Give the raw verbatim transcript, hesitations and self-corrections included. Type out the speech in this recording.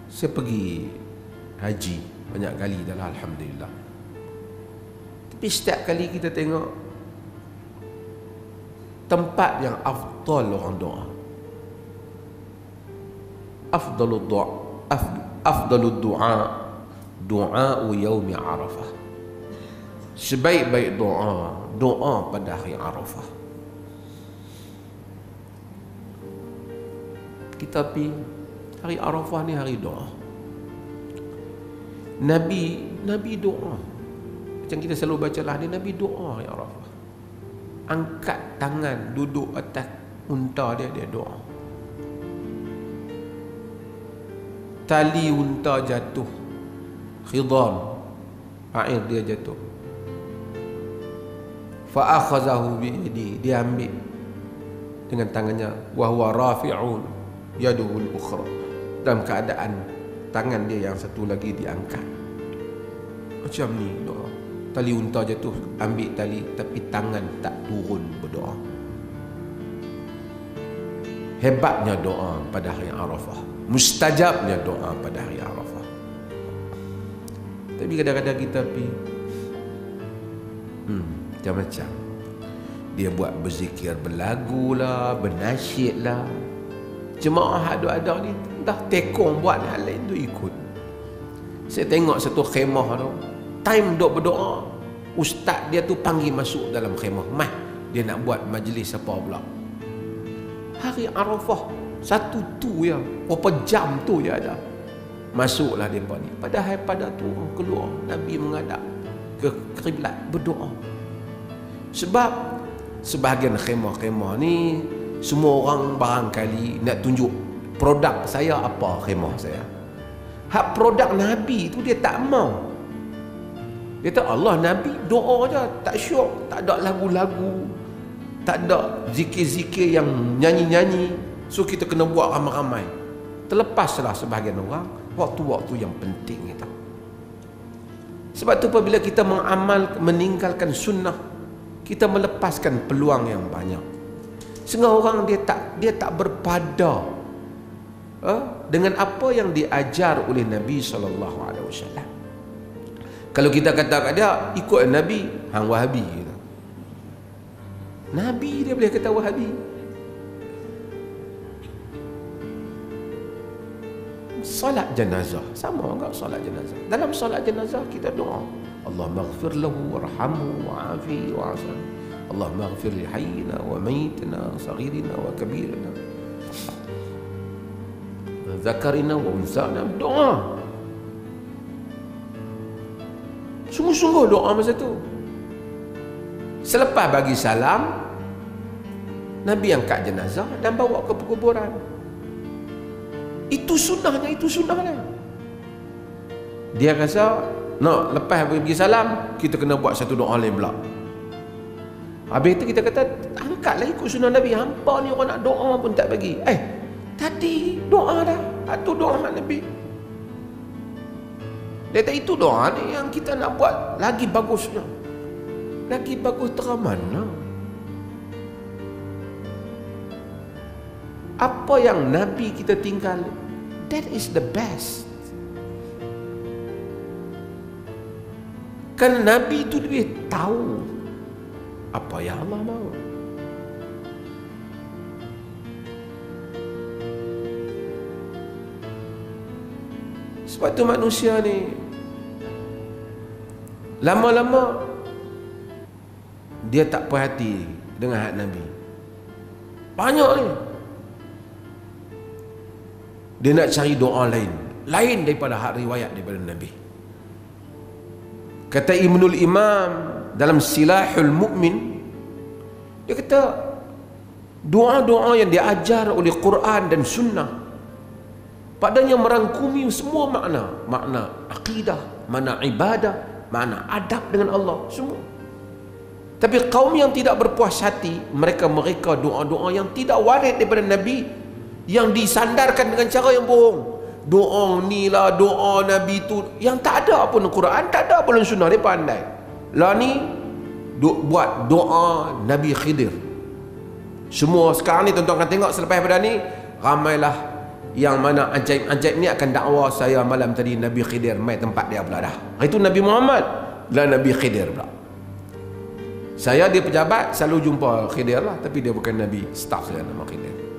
Saya pergi haji banyak kali dah lah, alhamdulillah. Tapi setiap kali kita tengok tempat yang afdal orang doa, afdalud doa, afdalud doa, doa yaumi Arafah. Sebaik-baik doa, doa pada hari Arafah. Kita pergi hari Arafah ni hari doa. Nabi Nabi doa. Macam kita selalu baca lah ni, Nabi doa hari Arafah. Angkat tangan, duduk atas unta dia, dia doa. Tali unta jatuh, khidam, air dia jatuh. Fa akhazahu bi yadi, dia ambil dengan tangannya, wa huwa rafi'un yaduhul ukhra, dalam keadaan tangan dia yang satu lagi diangkat. Macam ni doa. Tali unta jatuh, ambil tali, tapi tangan tak turun berdoa. Hebatnya doa pada hari Arafah, mustajabnya doa pada hari Arafah. Tapi kadang-kadang kita pergi hmm, macam-macam. Dia buat berzikir, berlagu lah, bernasyid lah. Jemaah ada-ada ni dah tekong buat hal lain tu ikut. Saya tengok satu khemah tu, time duk berdoa, ustaz dia tu panggil masuk dalam khemah. Mah, dia nak buat majlis apa pula. Hari Arafah satu tu ya, berapa jam tu je ada. Masuklah mereka ni. Padahal pada tu orang keluar, Nabi menghadap ke kiblat berdoa. Sebab sebahagian khemah-khemah ni semua orang barangkali nak tunjuk produk saya apa khemah saya. Hak produk Nabi tu dia tak mau. Dia kata Allah, Nabi doa je, tak syok, tak ada lagu-lagu, tak ada zikir-zikir yang nyanyi-nyanyi. So kita kena buat ramai-ramai. Terlepaslah sebahagian orang waktu-waktu yang penting itu. Sebab tu apabila kita mengamal, meninggalkan sunnah, kita melepaskan peluang yang banyak. Sehingga orang dia tak dia tak berpada eh, dengan apa yang diajar oleh Nabi sallallahu alaihi wasallam. Kalau kita kata kat dia ikut Nabi, hang Wahabi gitu. Nabi dia boleh kata Wahabi. Salat jenazah sama enggak? Salat jenazah, dalam salat jenazah kita doa, Allah maghfir lahu warhamhu wa'afi wa'asan, Allah maghfir li hayyina wa mayyitina saghirina wa kabirina zakarina wa unsana. Doa sungguh-sungguh, doa masa tu. Selepas bagi salam, Nabi angkat jenazah dan bawa ke perkuburan. Itu sunnahnya, itu sunnahnya. Dia rasa nak lepas bagi salam, kita kena buat satu doa lain pula. Habis itu kita kata angkatlah ikut sunnah Nabi. Hampa ni orang nak doa pun tak bagi. Eh, tadi doa dah, itu doa Nabi. Dia kata itu doa ni yang kita nak buat lagi bagusnya. Lagi bagus terang mana? Apa yang Nabi kita tinggal, that is the best. Kan Nabi itu lebih tahu apa yang Allah mahu. Sebab tu manusia ni lama-lama dia tak perhati dengan hak Nabi. Banyak ni dia nak cari doa lain, lain daripada hak riwayat daripada Nabi. Kata Ibnul Imam dalam Silahul Mu'min, dia kata doa-doa yang diajar oleh Quran dan Sunnah padanya merangkumi semua makna, makna akidah, makna ibadah, makna adab dengan Allah, semua. Tapi kaum yang tidak berpuas hati, mereka mereka doa-doa yang tidak warid daripada Nabi, yang disandarkan dengan cara yang bohong. Doa ni lah, doa Nabi tu yang tak ada pun Quran, tak ada pun Sunnah. Dia pandai lah ni do, buat doa Nabi Khidir. Semua sekarang ni tuan-tuan akan tengok selepas pada ni, ramailah yang mana ajaib-ajaib ni akan dakwa saya malam tadi Nabi Khidir mai tempat dia pula dah. Itu Nabi Muhammad dan Nabi Khidir pula. Saya dia pejabat selalu jumpa Khidir lah, tapi dia bukan Nabi, staff saya nama Khidir.